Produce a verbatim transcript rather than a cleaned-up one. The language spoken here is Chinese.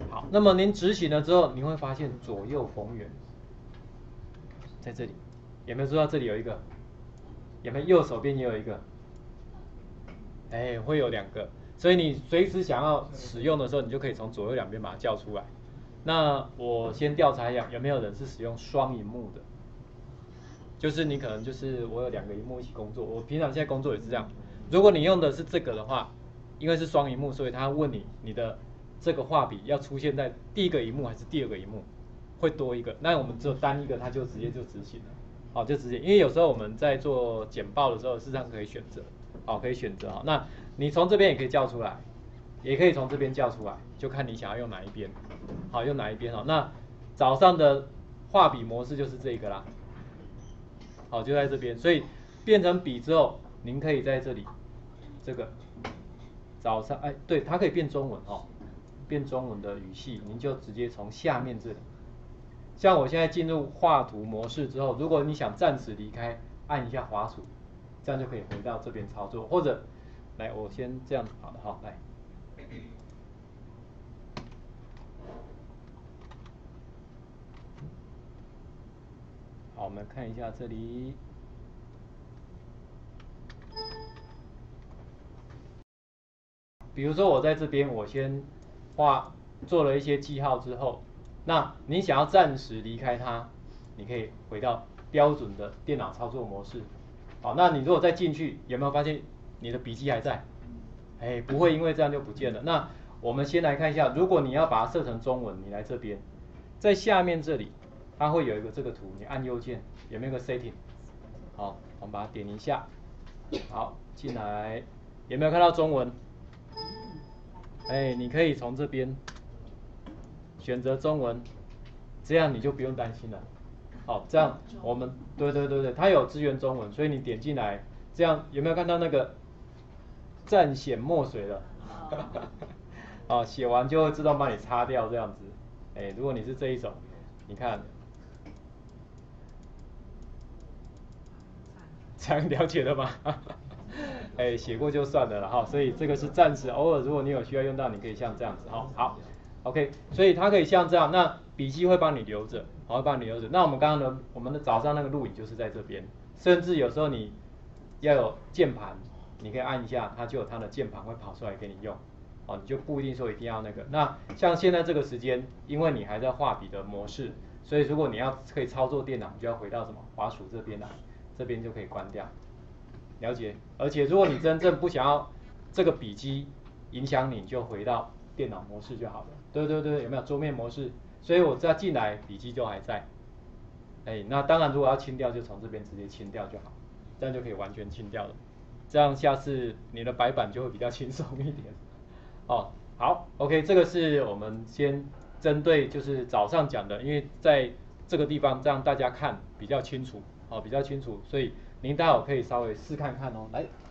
好，那么您执行了之后，你会发现左右逢源，在这里，有没有注意到这里有一个？有没有右手边也有一个？哎，会有两个，所以你随时想要使用的时候，你就可以从左右两边把它叫出来。那我先调查一下，有没有人是使用双萤幕的？就是你可能就是我有两个萤幕一起工作，我平常现在工作也是这样。如果你用的是这个的话，因为是双萤幕，所以他问你你的这个画笔要出现在第一个萤幕还是第二个萤幕，会多一个。那我们只有单一个，它就直接就执行了。好，就直接，因为有时候我们在做简报的时候，事实上可以选择，好，可以选择哈。那你从这边也可以叫出来，也可以从这边叫出来，就看你想要用哪一边。好，用哪一边哈？那早上的画笔模式就是这个啦。好，就在这边，所以变成笔之后，您可以在这里，这个早上，哎，对，它可以变中文哦，变中文的语系，您就直接从下面这里。像我现在进入画图模式之后，如果你想暂时离开，按一下滑鼠，这样就可以回到这边操作。或者，来，我先这样，好的，好，来。好，我们看一下这里。比如说我在这边，我先画做了一些记号之后，那你想要暂时离开它，你可以回到标准的电脑操作模式。好，那你如果再进去，有没有发现你的笔记还在？哎，不会因为这样就不见了。那我们先来看一下，如果你要把它设成中文，你来这边，在下面这里，它会有一个这个图，你按右键，有没有个 setting？ 好，我们把它点一下。好，进来，有没有看到中文？哎，你可以从这边选择中文，这样你就不用担心了。好，这样我们对对对对，它有支援中文，所以你点进来，这样有没有看到那个蘸显墨水了？好，写完就会自动帮你擦掉这样子。哎，如果你是这一种，你看，这样了解了吗？哎，写过就算了了哈，所以这个是暂时，偶尔如果你有需要用到，你可以像这样子哈。好 ，OK， 所以它可以像这样，那笔记会帮你留着，好，会帮你留着。那我们刚刚呢，我们的早上那个录影就是在这边，甚至有时候你要有键盘，你可以按一下，它就有它的键盘会跑出来给你用，哦，你就不一定说一定要那个。那像现在这个时间，因为你还在画笔的模式，所以如果你要可以操作电脑，你就要回到什么滑鼠这边来，这边就可以关掉。了解，而且如果你真正不想要这个笔记影响你，就回到电脑模式就好了。对对对，有没有桌面模式？所以我再进来，笔记就还在。哎，那当然如果要清掉，就从这边直接清掉就好，这样就可以完全清掉了。这样下次你的白板就会比较轻松一点。哦，好 ，OK， 这个是我们先针对就是早上讲的，因为在这个地方这样大家看比较清楚，哦，比较清楚，所以您待会可以稍微试看看哦，来。